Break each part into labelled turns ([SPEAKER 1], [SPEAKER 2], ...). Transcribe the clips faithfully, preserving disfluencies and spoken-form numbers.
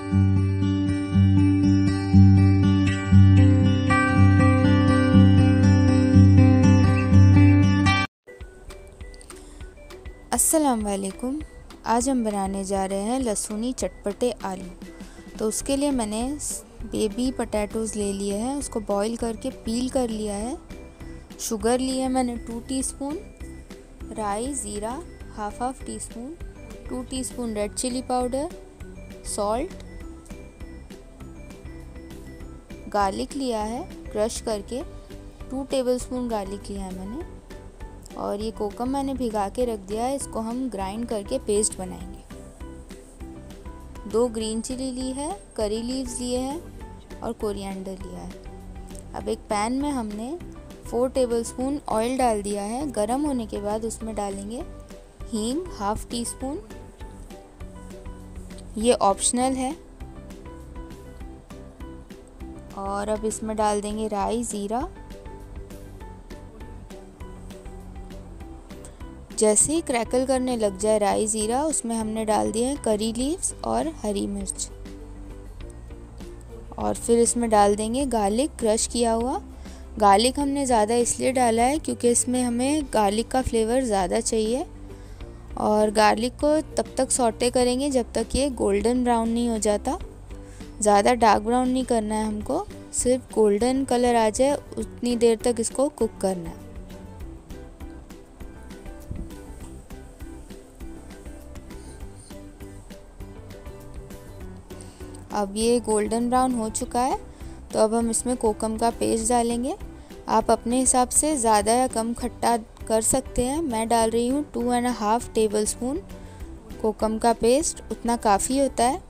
[SPEAKER 1] अस्सलाम वालेकुम। आज हम बनाने जा रहे हैं लहसुनी चटपटे आलू। तो उसके लिए मैंने बेबी पोटैटोज़ ले लिए हैं, उसको बॉईल करके पील कर लिया है। शुगर ली है मैंने टू टीस्पून, राई ज़ीरा half half teaspoon, two teaspoon red chilli powder, salt, garlic लिया है क्रश करके, टू टेबलस्पून गार्लिक लिया है मैंने, और ये कोकम मैंने भिगा के रख दिया है। इसको हम ग्राइंड करके पेस्ट बनाएंगे। दो ग्रीन चिली ली है, करी लीव्स लिए हैं और कोरिएंडर लिया है। अब एक पैन में हमने फोर टेबलस्पून ऑयल डाल दिया है। गरम होने के बाद उसमें डालेंगे हींग हाफ टी स्पून, ये ऑप्शनल है। और अब इसमें डाल देंगे राई ज़ीरा। जैसे ही क्रैकल करने लग जाए राई ज़ीरा, उसमें हमने डाल दिए हैं करी लीव्स और हरी मिर्च, और फिर इसमें डाल देंगे गार्लिक क्रश किया हुआ। गार्लिक हमने ज़्यादा इसलिए डाला है क्योंकि इसमें हमें गार्लिक का फ्लेवर ज़्यादा चाहिए। और गार्लिक को तब तक सौटे करेंगे जब तक ये गोल्डन ब्राउन नहीं हो जाता। ज़्यादा डार्क ब्राउन नहीं करना है हमको, सिर्फ गोल्डन कलर आ जाए उतनी देर तक इसको कुक करना है। अब ये गोल्डन ब्राउन हो चुका है, तो अब हम इसमें कोकम का पेस्ट डालेंगे। आप अपने हिसाब से ज़्यादा या कम खट्टा कर सकते हैं। मैं डाल रही हूँ two and half tablespoon kokum का पेस्ट, उतना काफ़ी होता है।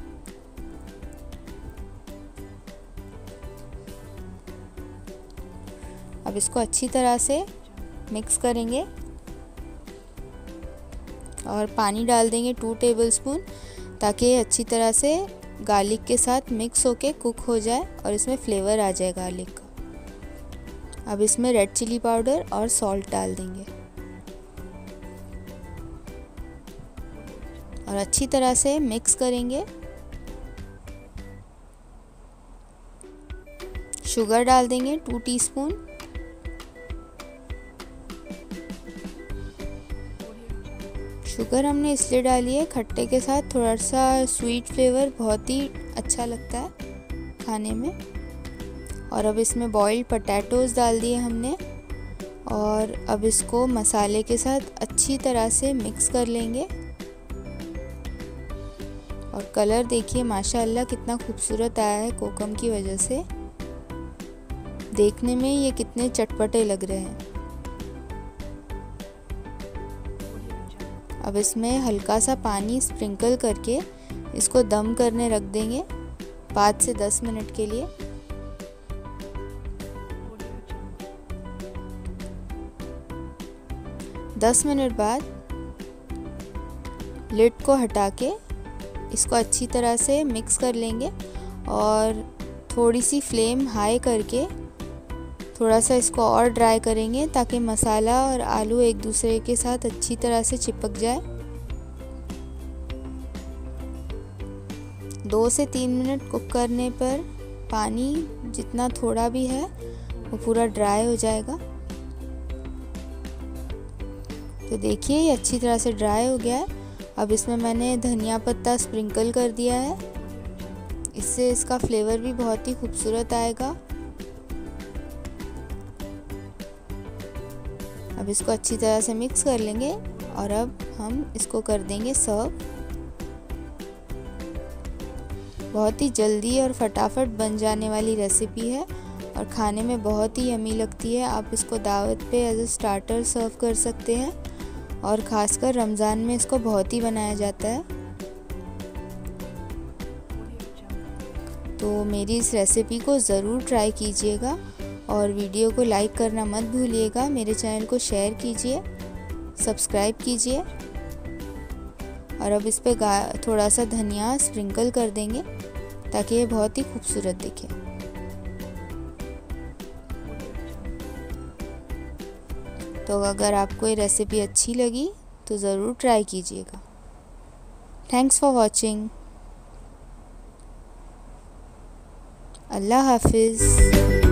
[SPEAKER 1] अब इसको अच्छी तरह से मिक्स करेंगे और पानी डाल देंगे टू टेबलस्पून, ताकि ये अच्छी तरह से गार्लिक के साथ मिक्स होके कुक हो जाए और इसमें फ्लेवर आ जाए गार्लिक का। अब इसमें रेड चिली पाउडर और सॉल्ट डाल देंगे और अच्छी तरह से मिक्स करेंगे। शुगर डाल देंगे टू टीस्पून, शुगर हमने इसलिए डाली है खट्टे के साथ थोड़ा सा स्वीट फ्लेवर बहुत ही अच्छा लगता है खाने में। और अब इसमें बॉइल्ड पोटैटोज़ डाल दिए हमने, और अब इसको मसाले के साथ अच्छी तरह से मिक्स कर लेंगे। और कलर देखिए माशाल्लाह कितना खूबसूरत आया है कोकम की वजह से। देखने में ये कितने चटपटे लग रहे हैं। अब इसमें हल्का सा पानी स्प्रिंकल करके इसको दम करने रख देंगे पाँच से दस मिनट के लिए। दस मिनट बाद लिड को हटा के इसको अच्छी तरह से मिक्स कर लेंगे और थोड़ी सी फ्लेम हाई करके थोड़ा सा इसको और ड्राई करेंगे, ताकि मसाला और आलू एक दूसरे के साथ अच्छी तरह से चिपक जाए। दो से तीन मिनट कुक करने पर पानी जितना थोड़ा भी है वो पूरा ड्राई हो जाएगा। तो देखिए ये अच्छी तरह से ड्राई हो गया है। अब इसमें मैंने धनिया पत्ता स्प्रिंकल कर दिया है, इससे इसका फ्लेवर भी बहुत ही खूबसूरत आएगा। अब इसको अच्छी तरह से मिक्स कर लेंगे और अब हम इसको कर देंगे सर्व। बहुत ही जल्दी और फटाफट बन जाने वाली रेसिपी है और खाने में बहुत ही यमी लगती है। आप इसको दावत पे एज अ स्टार्टर सर्व कर सकते हैं, और ख़ासकर रमज़ान में इसको बहुत ही बनाया जाता है। तो मेरी इस रेसिपी को ज़रूर ट्राई कीजिएगा और वीडियो को लाइक करना मत भूलिएगा। मेरे चैनल को शेयर कीजिए, सब्सक्राइब कीजिए, और अब इस पे थोड़ा सा धनिया स्प्रिंकल कर देंगे ताकि ये बहुत ही खूबसूरत दिखे। तो अगर आपको ये रेसिपी अच्छी लगी तो ज़रूर ट्राई कीजिएगा। Thanks for watching. अल्लाह हाफिज़।